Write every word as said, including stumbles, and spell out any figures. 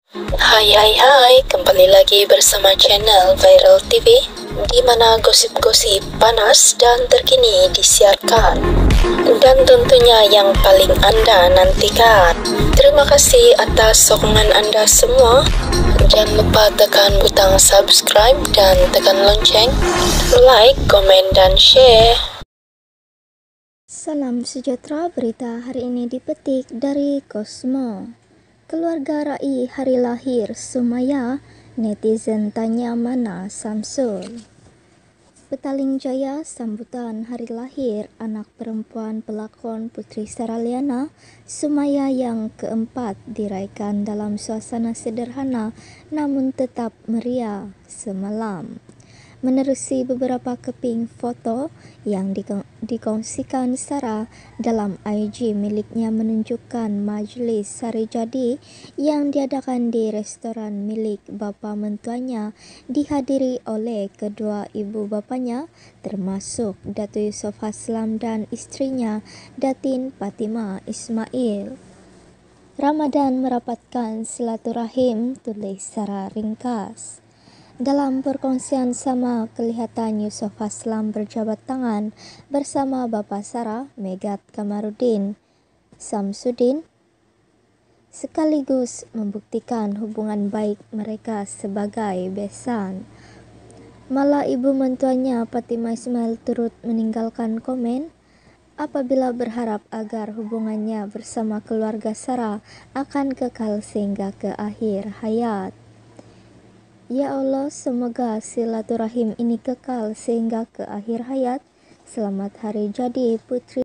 Hai hai hai, kembali lagi bersama channel Viral T V, di mana gosip-gosip panas dan terkini disiarkan, dan tentunya yang paling Anda nantikan. Terima kasih atas sokongan Anda semua. Jangan lupa tekan butang subscribe dan tekan lonceng, like, komen, dan share. Salam sejahtera, berita hari ini dipetik dari Cosmo. Keluarga Rai hari lahir Sumaya, netizen tanya mana Samsul. Petaling Jaya sambutan hari lahir anak perempuan pelakon Putri Saraliana, Sumaya yang keempat diraikan dalam suasana sederhana namun tetap meriah semalam. Menerusi beberapa keping foto yang dikongsikan Sarah dalam I G miliknya menunjukkan majlis sari jadi yang diadakan di restoran milik bapa mentuanya, dihadiri oleh kedua ibu bapanya termasuk Dato' Yusof Haslam dan istrinya Datin Fatimah Ismail. Ramadan merapatkan silaturahim, tulis Sarah ringkas. Dalam perkongsian sama, kelihatan Yusof Haslam berjabat tangan bersama Bapa Sarah, Megat Kamarudin Samsudin, sekaligus membuktikan hubungan baik mereka sebagai besan. Malah ibu mentuanya Fatimah Ismail turut meninggalkan komen apabila berharap agar hubungannya bersama keluarga Sarah akan kekal sehingga ke akhir hayat. Ya Allah, semoga silaturahim ini kekal sehingga ke akhir hayat. Selamat hari jadi Putri